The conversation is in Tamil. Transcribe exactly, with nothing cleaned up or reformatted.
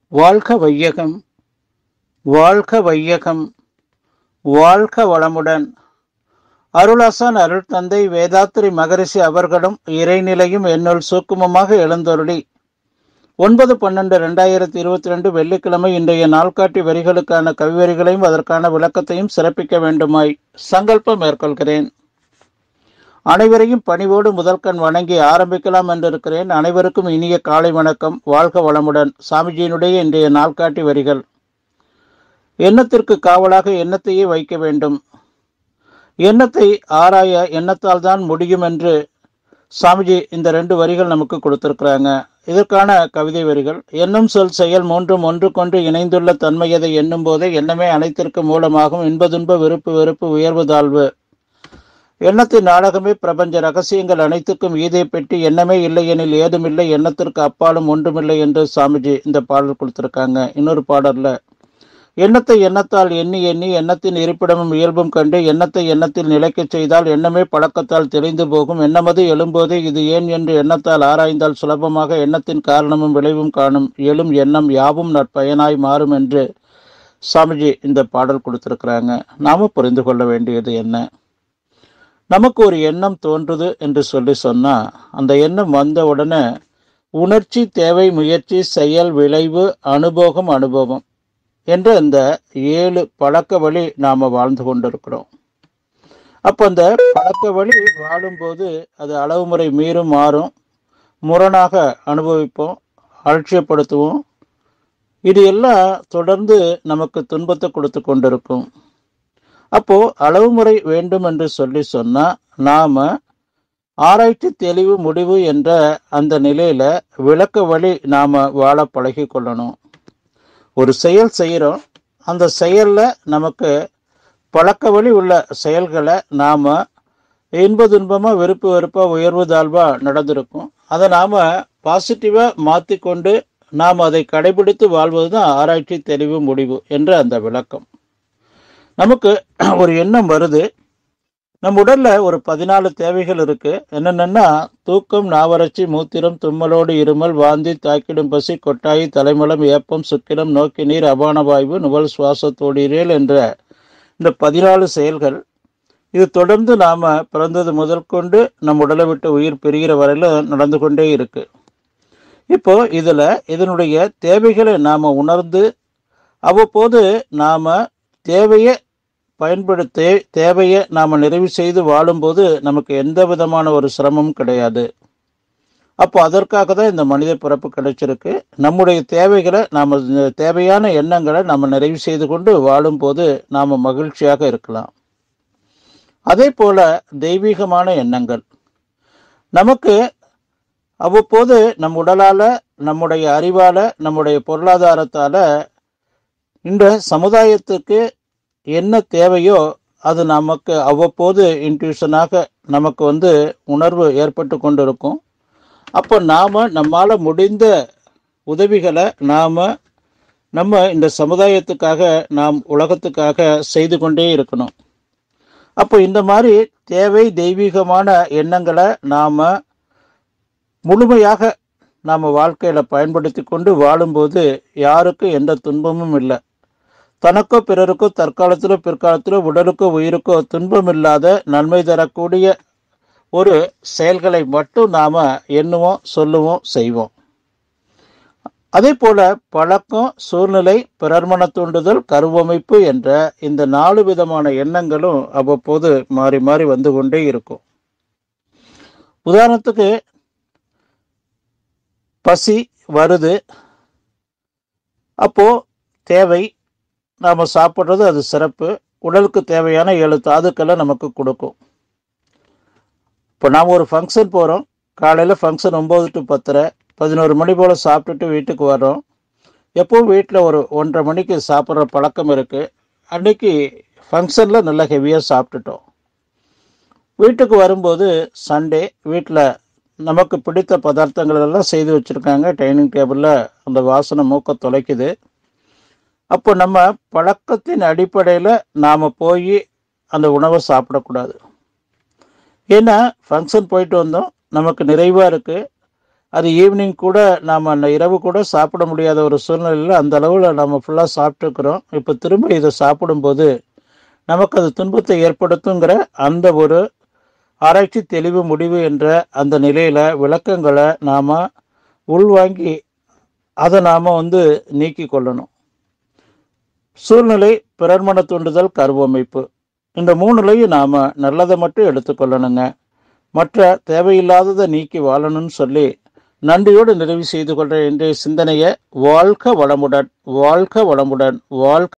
வாழ்க வையகம், வாழ்க வையகம், வாழ்க வளமுடன். அருளாசான் அருள் தந்தை வேதாத்திரி மகரிஷி அவர்களும் இறைநிலையும் என்னுள் சூக்குமமாக எழுந்தருளி ஒன்பது பன்னெண்டு ரெண்டாயிரத்தி இருபத்தி ரெண்டு வெள்ளிக்கிழமை இன்றைய நாள்காட்டி வரிகளுக்கான கவிவரிகளையும் அதற்கான விளக்கத்தையும் சிறப்பிக்க வேண்டுமாய் சங்கல்பம் மேற்கொள்கிறேன். அனைவரையும் பணிவோடு முதல்கண் வணங்கி ஆரம்பிக்கலாம் என்றிருக்கிறேன். அனைவருக்கும் இனிய காலை வணக்கம். வாழ்க வளமுடன். சாமிஜியினுடைய இன்றைய நாள்காட்டி வரிகள். எண்ணத்திற்கு காவலாக எண்ணத்தையே வைக்க வேண்டும். எண்ணத்தை ஆராய எண்ணத்தால் தான் முடியும் என்று சாமிஜி இந்த ரெண்டு வரிகள் நமக்கு கொடுத்திருக்கிறாங்க. இதற்கான கவிதை வரிகள். எண்ணம் சொல் செயல் மூன்றும் ஒன்றுக்கொன்று இணைந்துள்ள தன்மையதை எண்ணும் போதே எண்ணமே அனைத்திற்கு மூலமாகும். இன்பதுன்ப விருப்பு வெறுப்பு உயர்வு தாழ்வு. எண்ணத்தின் நாடகமே பிரபஞ்ச ரகசியங்கள் அனைத்துக்கும் ஈதை பெட்டி. எண்ணமே இல்லை எனில் ஏதுமில்லை, எண்ணத்திற்கு அப்பாலும் ஒன்றுமில்லை என்று சாமிஜி இந்த பாடல் கொடுத்திருக்காங்க. இன்னொரு பாடல்ல எண்ணத்தை எண்ணத்தால் எண்ணி எண்ணி எண்ணத்தின் இருப்பிடமும் இயல்பும் கண்டு எண்ணத்தை எண்ணத்தில் நிலைக்கச் செய்தால் எண்ணமே பழக்கத்தால் தெளிந்து போகும். எண்ணமது எழும்போதே இது ஏன் என்று எண்ணத்தால் ஆராய்ந்தால் சுலபமாக எண்ணத்தின் காரணமும் விளைவும் காணும். எழும் எண்ணம் யாவும் நற்பயனாய் மாறும் என்று சாமிஜி இந்த பாடல் கொடுத்திருக்கிறாங்க. நாம புரிந்து கொள்ள வேண்டியது என்ன? நமக்கு ஒரு எண்ணம் தோன்றுது என்று சொல்லி சொன்னா அந்த எண்ணம் வந்த உடனே உணர்ச்சி, தேவை, முயற்சி, செயல், விளைவு, அனுபவம் அனுபவம் என்ற இந்த ஏழு பழக்க வழி நாம வாழ்ந்து கொண்டிருக்கிறோம். அப்போ அந்த பழக்க வழி வாழும்போது அது அளவு முறை மீறும், மாறும், முரணாக அனுபவிப்போம், அலட்சியப்படுத்துவோம். இது எல்லாம் தொடர்ந்து நமக்கு துன்பத்தை கொடுத்து கொண்டிருக்கும். அப்போ அளவு முறை வேண்டும் என்று சொல்லி சொன்னா நாம ஆராய்ச்சி, தெளிவு, முடிவு என்ற அந்த நிலையில விளக்க வழி நாம வாழ பழகி கொள்ளணும். ஒரு செயல் செய்கிறோம், அந்த செயல்ல நமக்கு பழக்க வழி உள்ள செயல்களை நாம இன்ப துன்பமா விருப்பு வெறுப்பா உயர்வு தாழ்வா நடந்திருக்கும். அதை நாம பாசிட்டிவா மாற்றி கொண்டு நாம் அதை கடைபிடித்து வாழ்வது தான் ஆராய்ச்சி, தெளிவு, முடிவு என்ற அந்த விளக்கம். நமக்கு ஒரு எண்ணம் வருது. நம்ம உடல்ல ஒரு பதினாலு தேவைகள் இருக்கு. என்னென்னா தூக்கம், நாவறட்சி, மூத்திரம், தும்மலோடு இருமல், வாந்தி, தாக்கிடும் பசி, கொட்டாயி, தலைமலம், ஏப்பம், சுக்கிரம், நோக்கி நீர், அபான வாய்வு, நுவல், சுவாசத்தோடீரல் என்ற இந்த பதினாலு செயல்கள். இது தொடர்ந்து நாம பிறந்தது முதல் கொண்டு நம் உடலை விட்டு உயிர் பிரிகிற வரையில நடந்து கொண்டே இருக்கு. இப்போ இதுல இதனுடைய தேவைகளை நாம உணர்ந்து அவ்வப்போது நாம தேவையை பயன்படுத்தி தேவையை நாம் நிறைவு செய்து வாழும்போது நமக்கு எந்த விதமான ஒரு சிரமமும் கிடையாது. அப்போ அதற்காக தான் இந்த மனித பிறப்பு கிடைச்சிருக்கு. நம்முடைய தேவைகளை நாம் தேவையான எண்ணங்களை நம்ம நிறைவு செய்து கொண்டு வாழும்போது நாம் மகிழ்ச்சியாக இருக்கலாம். அதே போல தெய்வீகமான எண்ணங்கள் நமக்கு அவ்வப்போது நம் உடலால, நம்முடைய அறிவால, நம்முடைய பொருளாதாரத்தால இந்த சமுதாயத்துக்கு என்ன தேவையோ அது நமக்கு அவ்வப்போது இன்ட்யூஷனாக நமக்கு வந்து உணர்வு ஏற்பட்டு கொண்டிருக்கும். அப்போ நாம் நம்மால் முடிந்த உதவிகளை நாம் நம்ம இந்த சமுதாயத்துக்காக, நாம் உலகத்துக்காக செய்து கொண்டே இருக்கணும். அப்போ இந்த மாதிரி தேவை தெய்வீகமான எண்ணங்களை நாம் முழுமையாக நாம் வாழ்க்கையில் பயன்படுத்தி கொண்டு வாழும்போது யாருக்கும் எந்த துன்பமும் இல்லை. தனக்கோ பிறருக்கோ தற்காலத்திலோ பிற்காலத்திலோ உடலுக்கோ உயிருக்கோ துன்பம் இல்லாத நன்மை தரக்கூடிய ஒரு செயல்களை மட்டும் நாம் எண்ணுவோம், சொல்லுவோம், செய்வோம். அதே போல பழக்கம், சூழ்நிலை, பிறர்மன தூண்டுதல், கருவமைப்பு என்ற இந்த நாலு விதமான எண்ணங்களும் அவ்வப்போது மாறி மாறி வந்து கொண்டே இருக்கும். உதாரணத்துக்கு பசி வருது, அப்போ தேவை, நாம் சாப்பிட்றது அது சிறப்பு, உடலுக்கு தேவையான ஏழு தாதுக்களை நமக்கு கொடுக்கும். இப்போ நாம் ஒரு ஃபங்க்ஷன் போகிறோம். காலையில் ஃபங்க்ஷன் ஒம்பது டு பத்தரை பதினோரு மணி போல் சாப்பிட்டுட்டு வீட்டுக்கு வரோம். எப்போவும் வீட்டில் ஒரு ஒன்றரை மணிக்கு சாப்பிட்ற பழக்கம் இருக்குது. அன்றைக்கி ஃபங்க்ஷனில் நல்லா ஹெவியாக சாப்பிட்டுட்டோம். வீட்டுக்கு வரும்போது சண்டே, வீட்டில் நமக்கு பிடித்த பதார்த்தங்கள் எல்லாம் செய்து வச்சுருக்காங்க. டைனிங் டேபிளில் அந்த வாசனை மூக்க தொலைக்குது. அப்போ நம்ம பழக்கத்தின் அடிப்படையில் நாம் போய் அந்த உணவை சாப்பிடக்கூடாது. ஏன்னா ஃபங்க்ஷன் போயிட்டு வந்தோம், நமக்கு நிறைவாக இருக்குது, அது ஈவினிங் கூட நாம் அந்த இரவு கூட சாப்பிட முடியாத ஒரு சூழ்நிலையில் அந்த அளவில் நம்ம ஃபுல்லாக சாப்பிட்டுக்கிறோம். இப்போ திரும்ப இதை சாப்பிடும்போது நமக்கு அது துன்பத்தை ஏற்படுத்துங்கிற அந்த ஒரு ஆராய்ச்சி தெளிவு முடிவு என்ற அந்த நிலையில் விளக்கங்களை நாம் உள்வாங்கி அதை நாம் வந்து நீக்கி கொள்ளணும். சூழ்நிலை, பிறர்மன தூண்டுதல், கருவமைப்பு, இந்த மூணுலையும் நாம் நல்லதை மட்டும் எடுத்துக்கொள்ளணுங்க. மற்ற தேவையில்லாததை நீக்கி வாழணும்னு சொல்லி நன்றியோடு நிறைவு செய்து கொள்கிற இன்றைய சிந்தனையை வாழ்க வளமுடன், வாழ்க வளமுடன், வாழ்க